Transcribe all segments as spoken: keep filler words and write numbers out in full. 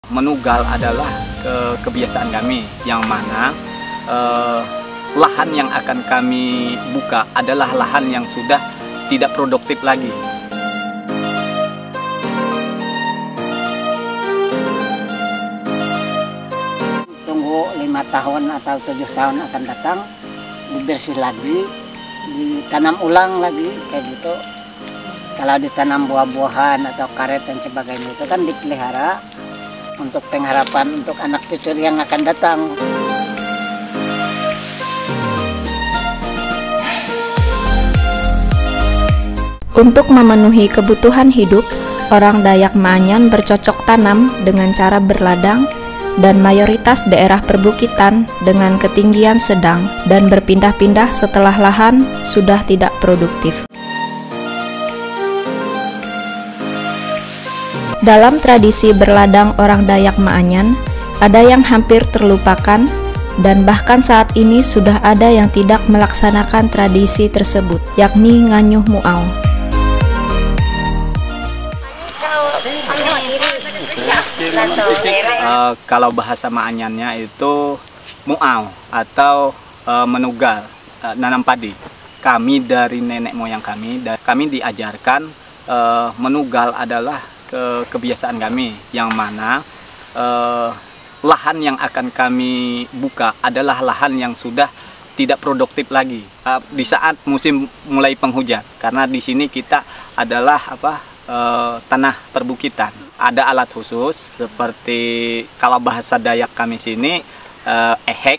Menugal adalah ke kebiasaan kami, yang mana eh, lahan yang akan kami buka adalah lahan yang sudah tidak produktif lagi. Tunggu lima tahun atau tujuh tahun akan datang, dibersih lagi, ditanam ulang lagi kayak gitu. Kalau ditanam buah-buahan atau karet dan sebagainya itu kan dipelihara untuk pengharapan untuk anak cucu yang akan datang. Untuk memenuhi kebutuhan hidup, orang Dayak Maanyan bercocok tanam dengan cara berladang dan mayoritas daerah perbukitan dengan ketinggian sedang dan berpindah-pindah setelah lahan sudah tidak produktif. Dalam tradisi berladang orang Dayak Maanyan, ada yang hampir terlupakan dan bahkan saat ini sudah ada yang tidak melaksanakan tradisi tersebut, yakni nganyuh muau. Uh, kalau bahasa Maanyannya itu muau atau uh, menugal, uh, nanam padi. Kami dari nenek moyang kami, dan kami diajarkan uh, menugal adalah ke kebiasaan kami, yang mana uh, lahan yang akan kami buka adalah lahan yang sudah tidak produktif lagi uh, di saat musim mulai penghujan, karena di sini kita adalah apa uh, tanah perbukitan. Ada alat khusus seperti kalau bahasa Dayak kami sini uh, ehek,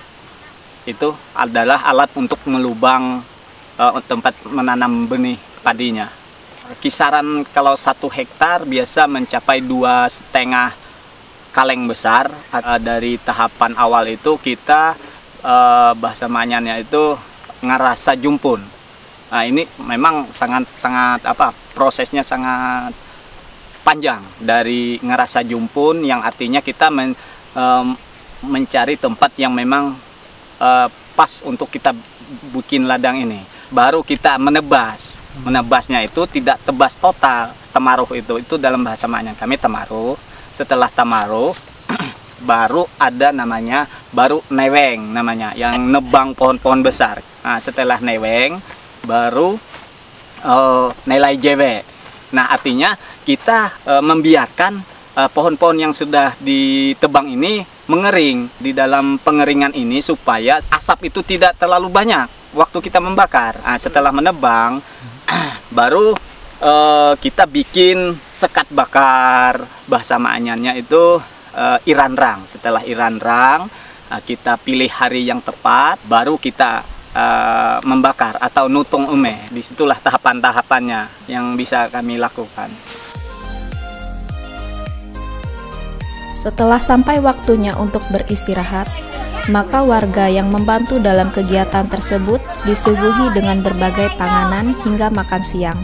itu adalah alat untuk melubang uh, tempat menanam benih padinya. Kisaran kalau satu hektar biasa mencapai dua setengah kaleng besar. Dari tahapan awal itu kita eh, bahasa Maanyannya itu ngerasa jumpun. Nah ini memang sangat sangat apa prosesnya sangat panjang dari ngerasa jumpun, yang artinya kita men, eh, mencari tempat yang memang eh, pas untuk kita bikin ladang ini. Baru kita menebas. Menebasnya itu tidak tebas total, temaruh itu itu dalam bahasa Maanyan kami temaruh. Setelah temaruh baru ada namanya baru neweng namanya, yang nebang pohon-pohon besar. Nah setelah neweng baru uh, nilai jewe. Nah artinya kita uh, membiarkan pohon-pohon uh, yang sudah ditebang ini mengering di dalam pengeringan ini supaya asap itu tidak terlalu banyak waktu kita membakar. Nah, setelah menebang baru uh, kita bikin sekat bakar, bahasa Maanyannya itu uh, iranrang. Setelah iranrang uh, kita pilih hari yang tepat, baru kita uh, membakar atau nutung ume. Disitulah tahapan-tahapannya yang bisa kami lakukan. Setelah sampai waktunya untuk beristirahat, maka warga yang membantu dalam kegiatan tersebut disuguhi dengan berbagai panganan hingga makan siang.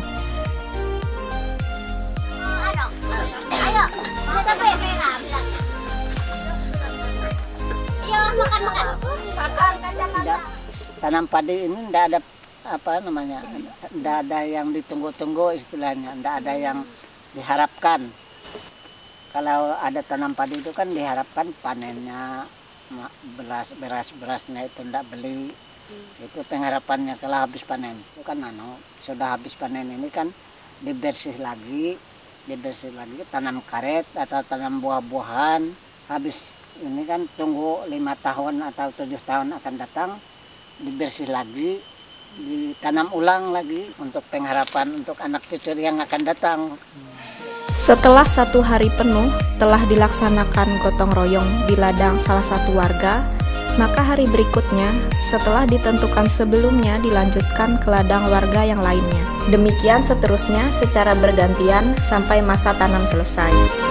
Tanam padi ini tidak ada apa namanya, tidak ada yang ditunggu-tunggu istilahnya, tidak ada yang diharapkan. Kalau ada tanam padi itu kan diharapkan panennya, beras beras berasnya itu tidak beli. Hmm. Itu pengharapannya kalau habis panen itu kan anu, sudah habis panen ini kan dibersih lagi, dibersih lagi, tanam karet atau tanam buah-buahan. Habis ini kan tunggu lima tahun atau tujuh tahun akan datang, dibersih lagi, ditanam ulang lagi untuk pengharapan untuk anak cucu yang akan datang. Hmm. Setelah satu hari penuh telah dilaksanakan gotong royong di ladang salah satu warga, maka hari berikutnya setelah ditentukan sebelumnya dilanjutkan ke ladang warga yang lainnya. Demikian seterusnya secara bergantian sampai masa tanam selesai.